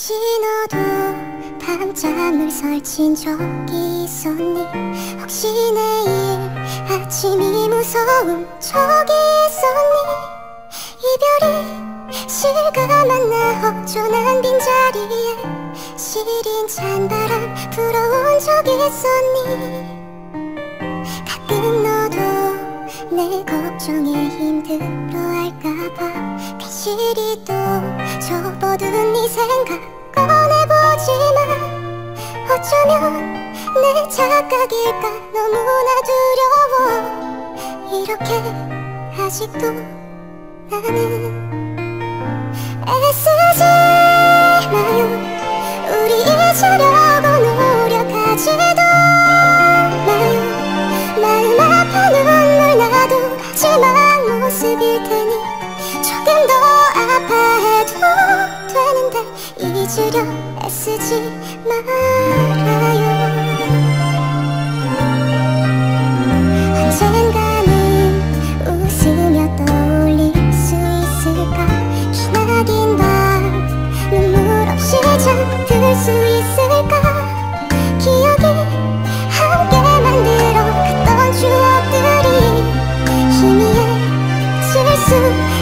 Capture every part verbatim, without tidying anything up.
혹시 너도 밤잠을 설친 적이 있었니? 혹시 내일 아침이 무서운 적이 있었니? 이별이 실감한 나 허전한 빈자리에 시린 찬바람 불어온 적이 있었니? 가끔 너도 내 걱정에 힘들어할까봐 괜시리 또 접어둔 네 생각 꺼내보지만 어쩌면 내 착각일까 너무나 두려워. 이렇게 아직도 나는 애쓰지 마요. 우리 잊으려고 노력하지도 마요. 마음 아파 눈물 나도 마지막 모습일 테니 조금 더 아파해도 되는데 잊으려 애쓰지 말아요. 언젠가는 웃으며 떠올릴 수 있을까? 기나긴 밤 눈물 없이 잠들 수 있을까? 기억이 함께 만들어 갔던 추억들이 희미해질 수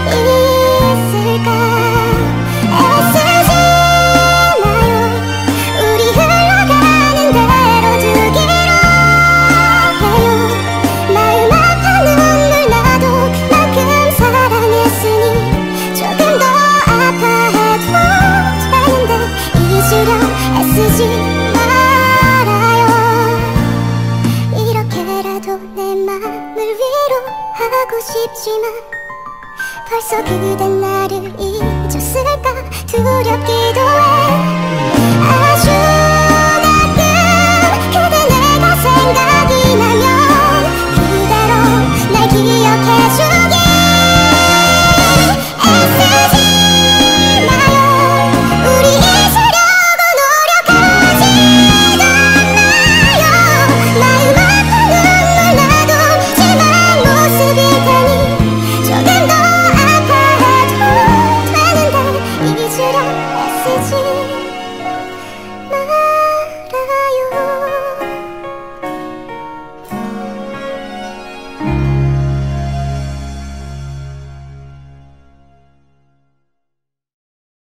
있을까? 애쓰지 마요. 우리 흘러가는 대로 두기로 해요. 마음 아파 눈물 나도 그만큼 사랑했으니 조금 더 아파해도 되는데 잊으려 애쓰지 말아요. 이렇게라도 내 맘을 위로하고 싶지만 벌써 그댄 나를 잊었을까 두렵기도 해.